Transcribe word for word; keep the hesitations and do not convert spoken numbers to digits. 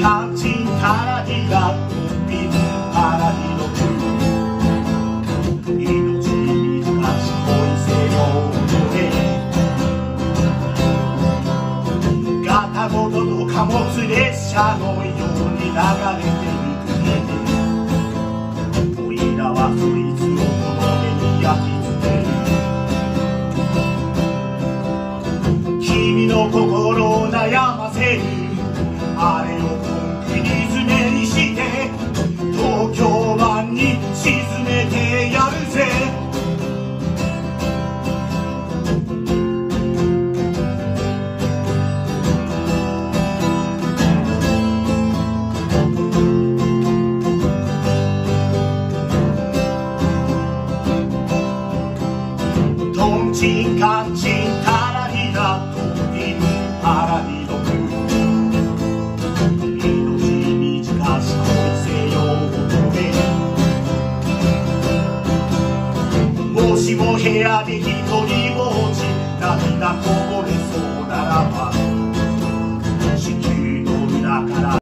カンチンタラディラコンビンパラディロク命短し恋せよ俺ガタごとの貨物列車のように流れていくねおいらはそいつをこの目に焼き付ける君の心を悩ませるあれをコンクリ詰めにして東京湾に沈めてやるぜトンチンカンチンタラリラトンビンパラディロクもしも部屋で一人ぼっち涙こぼれ